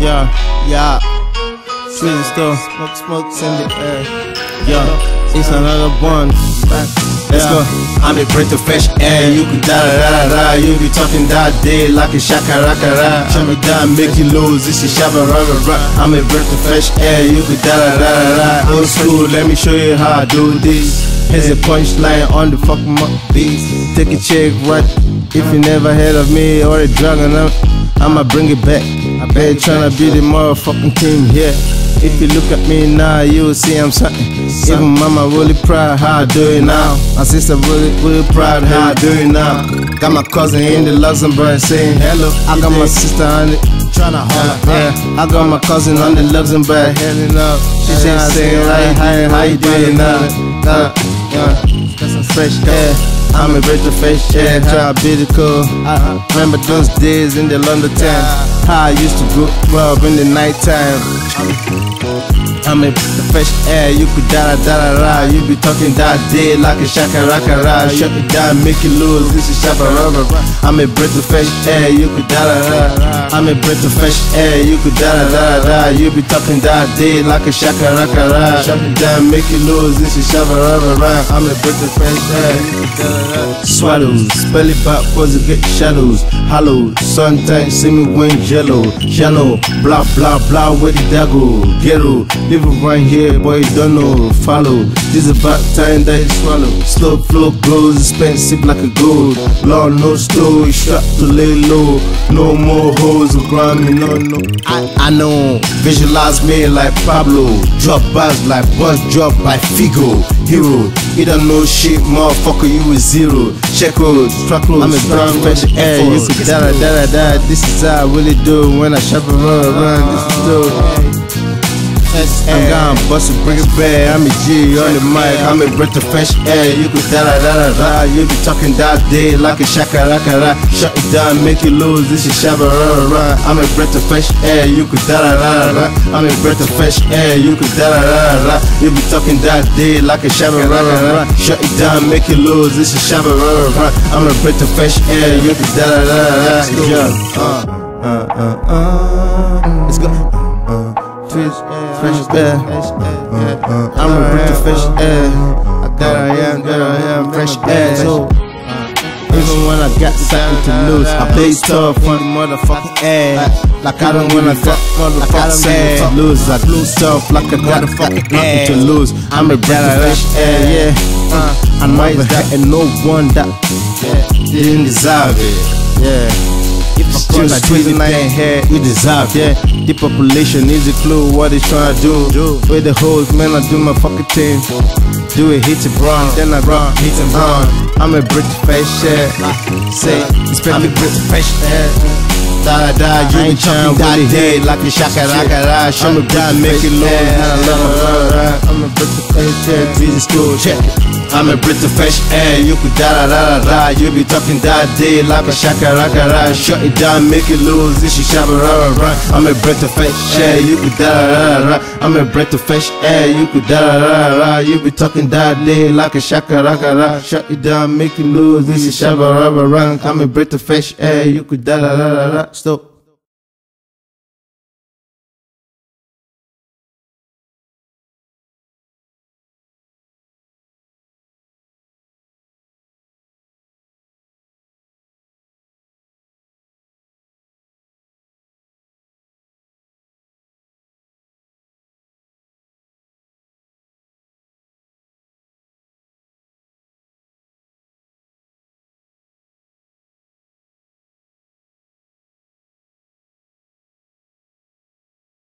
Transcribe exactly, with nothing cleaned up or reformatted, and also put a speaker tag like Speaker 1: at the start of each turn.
Speaker 1: Yeah, yeah. Sweet still, smoke, smoke, send it air. Yeah, it's another one. Let's go.
Speaker 2: I'm a breath of fresh air. You could da da da da. You be talking that day like a shakarakara. Shut me down, make you lose. This is shabba rara rara. I'm a breath of fresh air. You could da da da da. Old school, let me show you how I do this. Here's a punchline on the fucking beat. Take a check, right? If you never heard of me or a dragon, I'ma bring it back. I bet tryna be the motherfucking king here. If you look at me now, you will see I'm something. Even mama really proud how I do it now. My sister really, really proud how I do it now. Got my cousin in the Luxembourg saying hello. I got my sister on it, tryna holler. Yeah, I got my cousin on the Luxembourg heading up. She just saying like, hi, how you doing now? Uh, yeah, fresh air. I'm a breath of fresh air. Try to be the cool. I remember those days in the London town. How I used to go club in the night time. I'm a fresh air, you could da da da da. You be talking that day like a shakarakara. Shut it down, make you lose. This is shabba rara. I'm a breath of fresh air, you could da da da. I'm a breath of fresh air, you could da da da da. You be talking that day like a shakarakara. Shut it down, make you lose. This is shabba rara. I'm a breath of fresh air. Swallows, spell it back, cause you get shadows. Hollow, sometimes see me when yellow. Shallow, blah blah blah, where the dago. Ghetto, living right here, boy, you don't know. Follow, this is about time that you swallow. Slow flow grows, expensive like a gold. Lord, no store, you strapped to lay low. No more hoes around me, no, no. I, I know, visualize me like Pablo. Drop bars like bus drop by Figo. Hero, you don't know shit, motherfucker, you is zero. Check out, track load, I'm a strong fresh air. You could da da da da. This is how I really do when I shop around, around. This is dope. I'm gonna bust it, bring it back. I'm a G on the mic, I'm a breath of fresh air. You could da da da da da. You be talking that day like a shakarakara. Shut it down, make you lose. This is shabba rara rara. I'm a breath of fresh air. You could da da da da. I'm a breath of fresh air. You could da da da da. You be talking that day like a shabba rara rara. Shut it down, make you lose. This is shabba rara rara. I'm a breath of fresh air. You could da da da da. Yeah. Uh, uh, uh, uh. Let's go. Fresh air, fresh air. I'm a breath of fresh air. That I am, that I am, fresh air. So, even when I got something to lose, I play tough on the motherfucking air. Like I don't wanna got motherfucking air to lose. I lose tough like I got fucking nothing to lose. I'm a breath of fresh air, yeah. I never had no one that didn't deserve it, yeah. If I still like treason I ain't had, you deserve, yeah. The population needs a clue what it's trying to do. With the hoes, man, I do my fucking thing. Do it, hit it, run, then I run, hit and run. I'm a British face, yeah. Say, I'm a British face, yeah. Da da, you be talking that day like a shakarakara. Shut me down, make it low. I'm a British face, yeah. Jesus school, check it. I'm a breath of fresh air, you could da da da da da. You be talking that day like a shakarakara. Shut it down, make it lose. This is shabba rara rara. I'm a breath of fresh air, you could da da da da. I'm a breath of fresh air, you could da da da da. You be talking that day like a shakarakara. Shut it down, make it lose. This is shabba rara rara. I'm a breath of fresh air, you could da da da da. Stop.